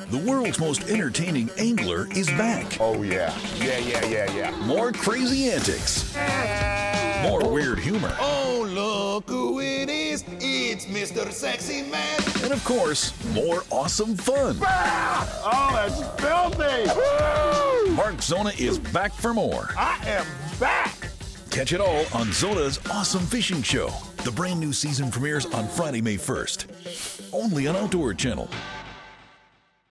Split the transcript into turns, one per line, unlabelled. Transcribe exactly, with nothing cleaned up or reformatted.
The world's most entertaining angler is back.
Oh, yeah. Yeah, yeah, yeah, yeah.
More crazy antics. More weird humor.
Oh, look who it is. It's Mister Sexy Man.
And of course, more awesome fun.
Oh, that's filthy. Woo!
Mark Zona is back for more.
I am back.
Catch it all on Zona's Awesome Fishing Show. The brand new season premieres on Friday, May first. Only on Outdoor Channel.